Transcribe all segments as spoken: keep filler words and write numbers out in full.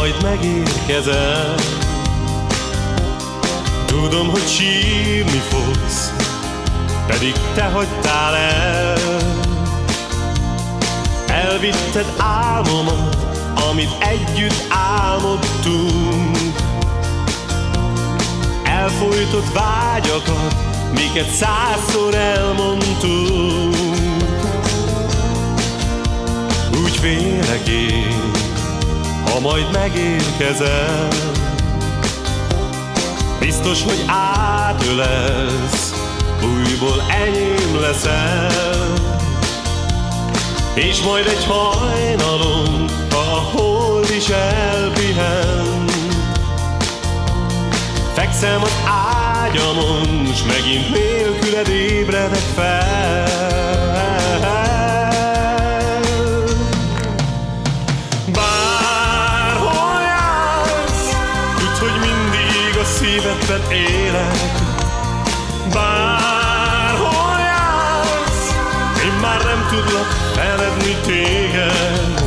majd megérkezel. Tudom, hogy sírni fogsz, pedig te hagytál el. Elvitted álmomat, amit együtt álmodtunk. Elfojtott vágyakat, miket százszor elmondtunk. Úgy félek én, ha majd megérkezel. Biztos, hogy átölelsz, újból enyém leszel. És majd egy hajnalon, ha a hold is elpihen, fekszem az ágyamon, s megint nélküled ébredek fel. Bárhol jársz, tudd, hogy mindig a szívedben élek. Bárhol jársz, én már nem tudlak feledni téged.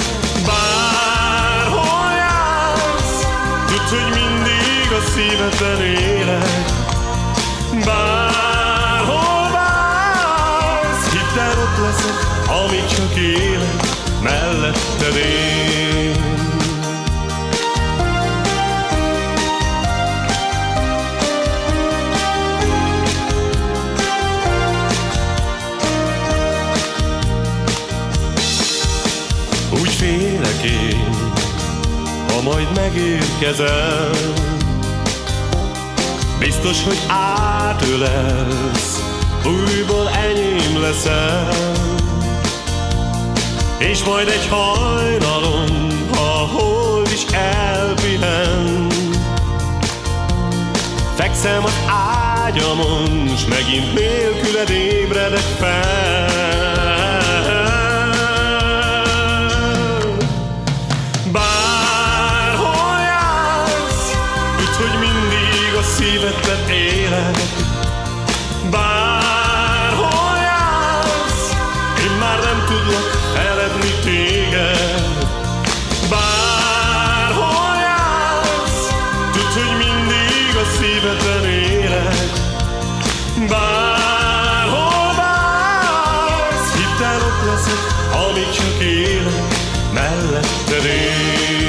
Bárhol jársz, tudd, hogy mindig a szívedben élek. Bárhol vársz, hidd el, ott leszek, amíg csak élek, melletted én. Úgy félek én, ha majd megérkezel. Biztos, hogy átölelsz, újból enyém leszel. És majd egy hajnalon, ha a hold is elpihen, fekszem az ágyamon, s megint nélküled ébredek fel. Bárhol jársz, tudd, hogy mindig a szívedben élek. Bárhol jársz, én már nem tudlak feledni téged. Bárhol jársz, tudd, hogy mindig a szívedben élek. Bárhol vársz, hidd el, ott leszek, amíg csak élek, melletted én.